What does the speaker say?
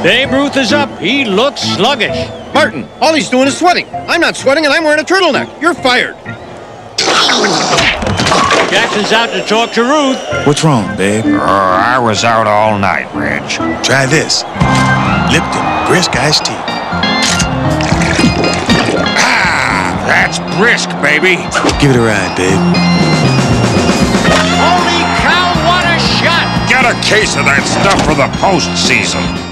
Babe Ruth is up. He looks sluggish. Martin, all he's doing is sweating. I'm not sweating, and I'm wearing a turtleneck. You're fired. Jackson's out to talk to Ruth. What's wrong, babe? I was out all night, Reg. Try this. Lipton, Brisk iced tea. Ah, that's Brisk, baby. Give it a ride, babe. Holy cow, what a shot! Get a case of that stuff for the postseason.